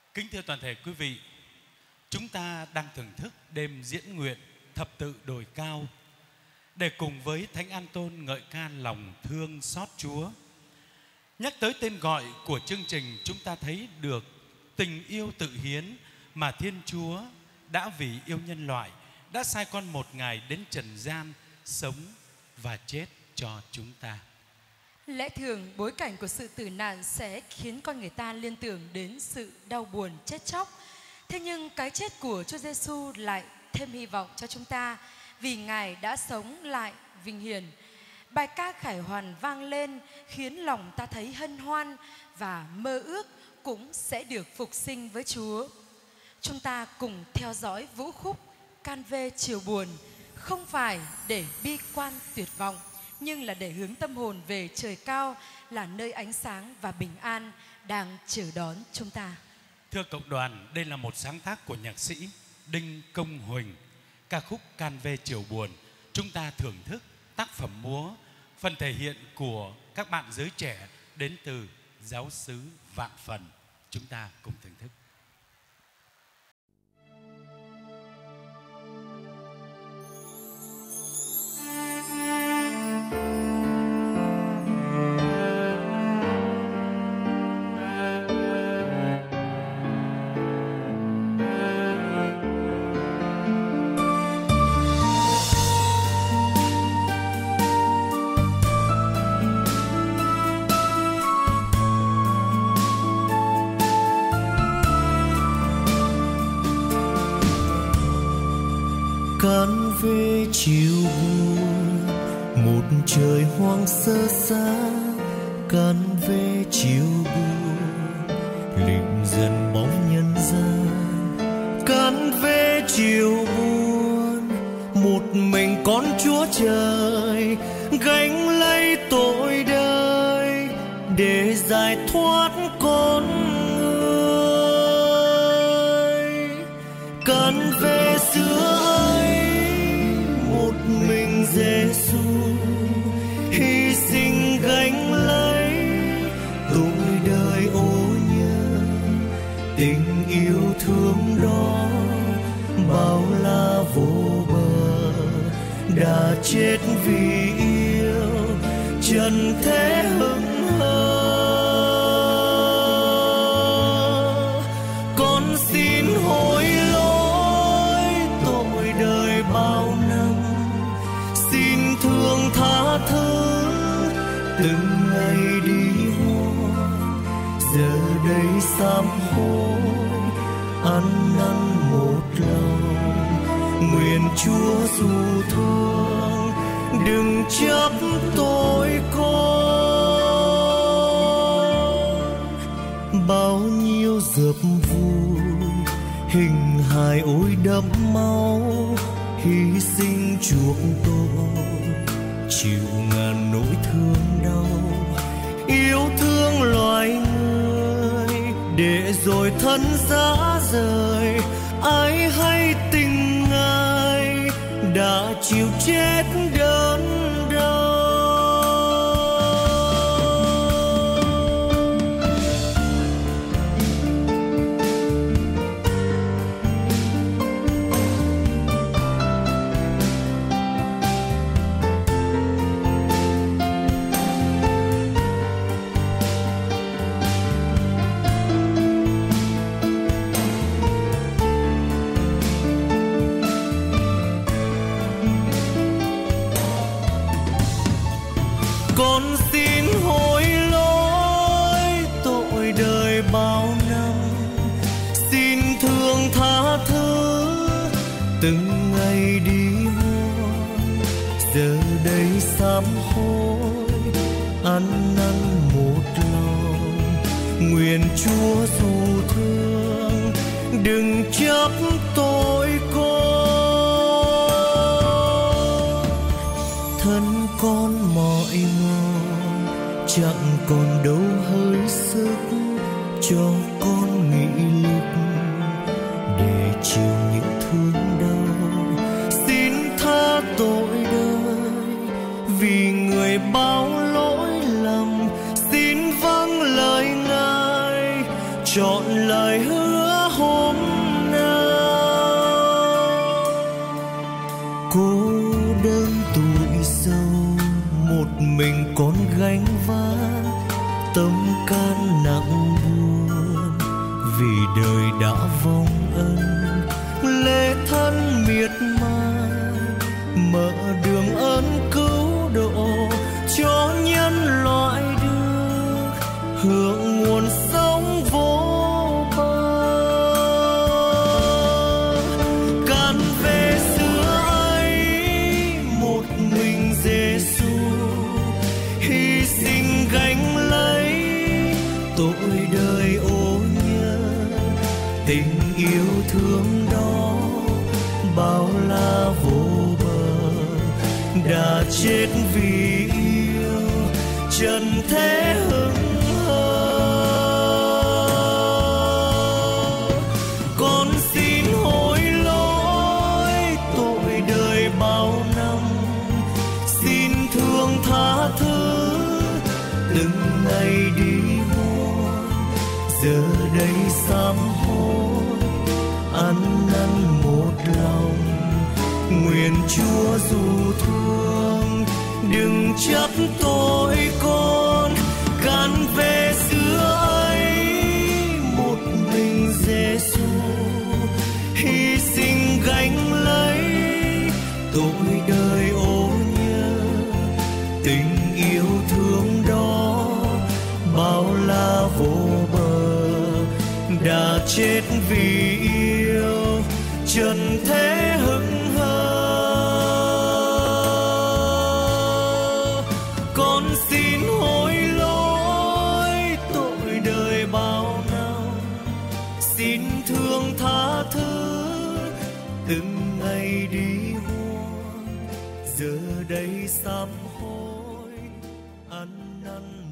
Kính thưa toàn thể quý vị, chúng ta đang thưởng thức đêm diễn nguyện thập tự đồi cao để cùng với Thánh An Tôn ngợi ca lòng thương xót Chúa. Nhắc tới tên gọi của chương trình, chúng ta thấy được tình yêu tự hiến mà Thiên Chúa đã vì yêu nhân loại, đã sai con một Ngài đến trần gian sống và chết cho chúng ta. Lẽ thường bối cảnh của sự tử nạn sẽ khiến con người ta liên tưởng đến sự đau buồn chết chóc. Thế nhưng cái chết của Chúa Giêsu lại thêm hy vọng cho chúng ta, vì Ngài đã sống lại vinh hiển. Bài ca khải hoàn vang lên khiến lòng ta thấy hân hoan và mơ ước cũng sẽ được phục sinh với Chúa. Chúng ta cùng theo dõi vũ khúc Can Vê Chiều Buồn, không phải để bi quan tuyệt vọng, nhưng là để hướng tâm hồn về trời cao, là nơi ánh sáng và bình an đang chờ đón chúng ta. Thưa cộng đoàn, đây là một sáng tác của nhạc sĩ Đinh Công Huỳnh. Ca khúc Can Vê Chiều Buồn, chúng ta thưởng thức tác phẩm múa, phần thể hiện của các bạn giới trẻ đến từ giáo xứ Vạn Phần. Chúng ta cùng thưởng thức. Can Vê chiều buồn, một trời hoang sơ xa. Can Vê chiều buồn, lịnh dần bóng nhân gian. Can Vê chiều buồn, một mình con Chúa Trời gánh lấy tội đời để giải thoát con người. Can Vê xưa Giêsu hy sinh gánh lấy tội đời ô nhơ, tình yêu thương đó bao la vô bờ, đã chết vì yêu trần thế hững hờ. Con xin hối lỗi tội đời bao năm, thương tha thứ từng ngày đi hoa. Giờ đây sám hối ăn năn một lòng, nguyện Chúa dù thương đừng chấp tội con. Bao nhiêu dập vui hình hài ôi đẫm máu, hy sinh chuộc tôi chịu ngàn nỗi thương đau. Yêu thương loài người để rồi thân giá rời, ai hay tình Ngài đã chịu chết đớn đau. Con xin hối lỗi tội đời bao năm, xin thương tha thứ từng ngày đi hoa. Giờ đây sám hối ăn năn một lòng, nguyện Chúa dù thương đừng chấp tội con. Thân con mỏi mòn chẳng còn đâu hơi sức, cho con nghị lực để chịu những thương đau. Xin tha tội đời vì người bao lỗi lầm, xin vâng lời Ngài chọn lời lời hứa hôm nào. Cô đơn tuổi sâu, một mình con gánh vác tâm can nặng buồn, vì đời đã vong ân lệ thân miệt mài, mở đường ơn cứu độ cho nhân loại được hưởng nguồn sống vô bờ. Cạn về xưa ấy một mình Giêsu hy sinh gánh lấy tội đời ô nhơ, tình yêu thương đó bao la vô bờ, đã chết vì yêu trần thế hững hờ. Con xin hối lỗi tội đời bao năm, xin thương tha thứ từng ngày đi muôn, giờ đây sám hối ăn năn một lòng. Nguyện Chúa dù thương đừng trách tội con, cạn về xưa ấy một mình Giêsu hy sinh gánh lấy tội đời ô nhơ, tình yêu thương đó bao la vô bờ, đã chết vì yêu trần thế hững hờ. Con xin hối lỗi tội đời bao năm, xin thương tha thứ từng ngày đi muôn, giờ đây sám hối ăn năn